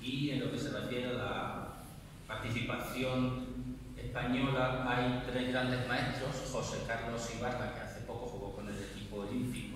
Y en lo que se refiere a la participación española, hay tres grandes maestros: José Carlos Ibarra, que hace poco jugó con el equipo olímpico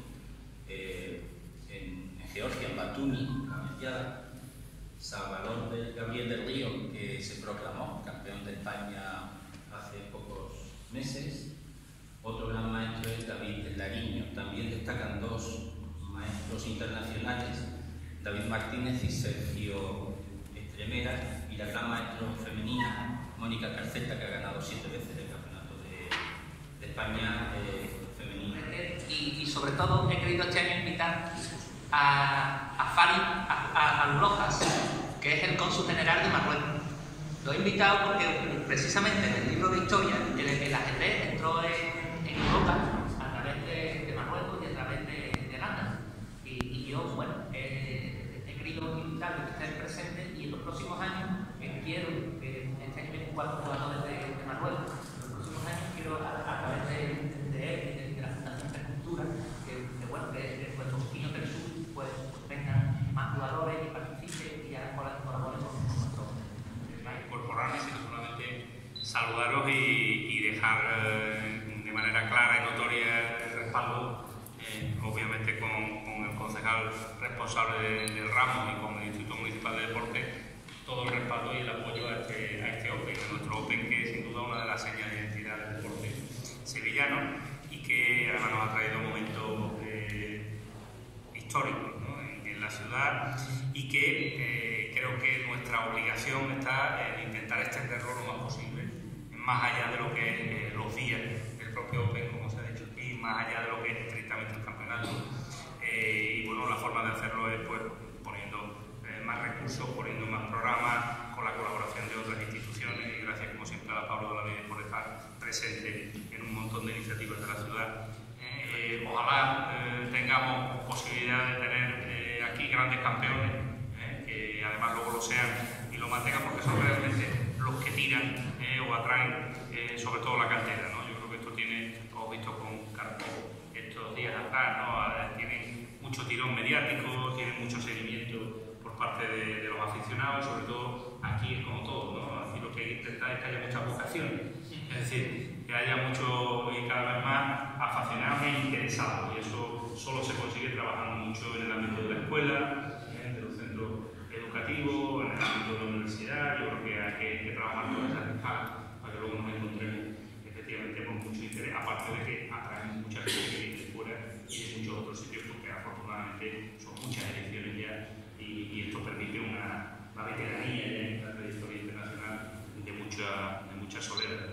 en Georgia, en Batumi, la Olimpiada; Salvador Gabriel del Río, que se proclamó campeón de España hace pocos meses. Otro gran maestro es David Lariño. También destacan dos maestros internacionales, David Martínez y Sergio Estremera, y la gran maestra femenina Mónica Carceta, que ha ganado 7 veces el campeonato de España femenino. Y sobre todo he querido este año invitar a Fari Rojas, que es el cónsul general de Marruecos. Lo he invitado porque precisamente en el libro de historia el ajedrez entró en Europa a través de Marruecos y a través de Ghana. Y yo, bueno, he querido invitarle que esté presente, y en los próximos años quiero que este año vienen 4 jugadores de Marruecos. En los próximos años quiero, a través de él y de la Fundación de Cultura, que bueno, que nuestros vecinos del sur pues tengan más jugadores y participen y hagan colaboren con nosotros. Incorporarme, sino solamente saludaros y dejar de manera clara y notoria el respaldo, obviamente con el concejal responsable del ramo y con el Instituto Municipal de Deporte, todo el respaldo y el apoyo a este Open, a nuestro Open, que es sin duda una de las señas de identidad del deporte sevillano y que además nos ha traído momentos históricos, ¿no?, en la ciudad, y que creo que nuestra obligación está en intentar extenderlo lo más posible, más allá de lo que es los días del propio Open, como se ha dicho aquí, más allá de lo que es estrictamente el campeonato. Y bueno, la forma de hacerlo es pues poniendo más recursos, poniendo más programas, con la colaboración de otras instituciones, y gracias como siempre a Pablo de la Vida por estar presente en un montón de iniciativas de la ciudad. Ojalá tengamos posibilidad de tener aquí grandes campeones, que además luego lo sean y lo mantengan, porque son realmente los que tiran o atraen sobre todo la cantera, ¿no? Yo creo que esto tiene, como he visto con Carpo estos días atrás, ¿no?, tienen mucho tirón mediático, tienen mucho seguimiento por parte de los aficionados, sobre todo aquí es como todo, ¿no? Aquí lo que hay que intentar es que haya muchas vocaciones, es decir, que haya mucho y cada vez más aficionados e interesados, y eso solo se consigue trabajando mucho en el ámbito de la escuela, de los centros educativos, en el ámbito de la universidad. Yo creo que hay que trabajar con esas escalas para que luego nos encontremos efectivamente con mucho interés, aparte de que atraen mucha gente que viene de fuera y de muchos otros sitios, porque afortunadamente son muchas elecciones ya, y esto permite una veteranía ya en la trayectoria internacional de mucha solera.